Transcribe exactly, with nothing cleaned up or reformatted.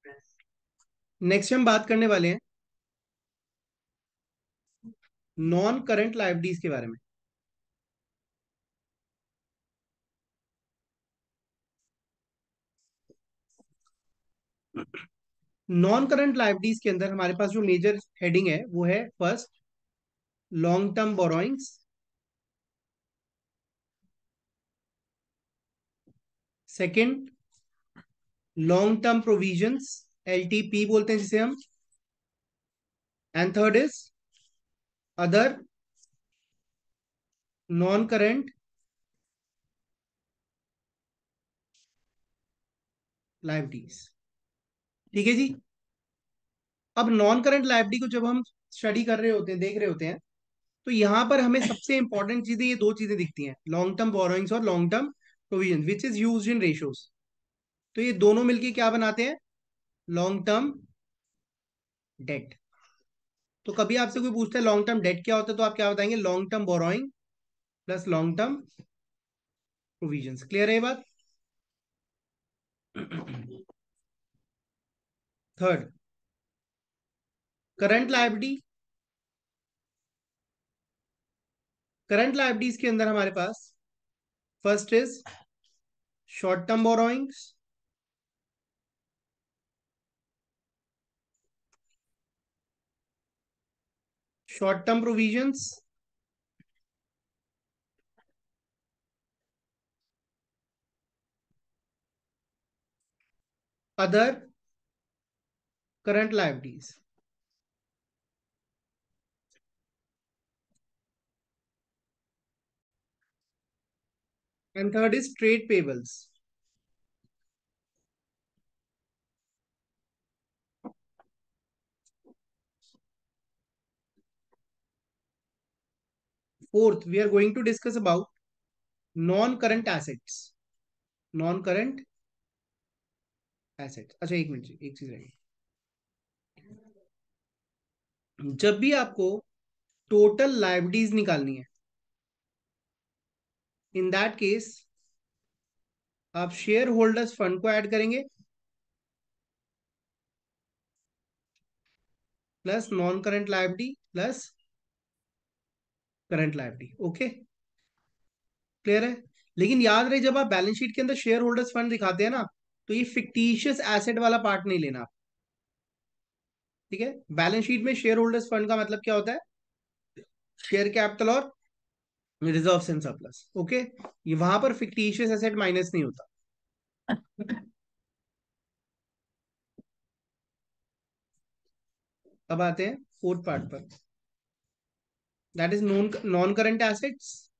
Next हम बात करने वाले हैं नॉन करंट लायबिलिटीज के बारे में। नॉन करंट लायबिलिटीज के अंदर हमारे पास जो मेजर हेडिंग है वो है first, long term borrowings. Second, long term provisions, LTP बोलते हैं जिसे हम। And third is other non current liabilities. ठीक है जी। अब नॉन करंट लायबिलिटी को जब हम स्टडी कर रहे होते हैं, देख रहे होते हैं, तो यहां पर हमें सबसे इंपॉर्टेंट चीजें, ये दो चीजें दिखती हैं, लॉन्ग टर्म बोरोइंग्स और long term provision which is used in ratios. तो ये दोनों मिलके क्या बनाते हैं? Long term debt. तो कभी आपसे कोई पूछता है लॉन्ग टर्म डेट क्या होता है, तो आप क्या बताएंगे? Long term borrowing plus long term provisions. Clear है ये बात? Third, current liability. Current liabilities के अंदर हमारे पास first is short term borrowings, short term provisions, other current liabilities, and third is trade payables. Fourth, we are going to discuss about non current assets. Non current assets. अच्छा एक minute, एक चीज रही। जब भी आपको टोटल लायबिलिटीज निकालनी है, इन दैट केस आप शेयर होल्डर्स फंड को ऐड करेंगे plus non current liability plus current liability. Okay, clear है? लेकिन याद रहे, जब आप बैलेंस शीट के अंदर शेयर होल्डर्स फंड दिखाते हैं ना, तो ये फिक्टिशियस एसेट वाला पार्ट नहीं लेना आप। ठीक है? बैलेंस शीट में शेयर होल्डर्स फंड का मतलब क्या होता है? शेयर कैपिटल और रिजर्व एंड सरप्लस। ओके, ये वहां पर फिक्टिशियस एसेट माइनस नहीं होता। अब आते हैं फोर्थ पार्ट पर, that is non non current assets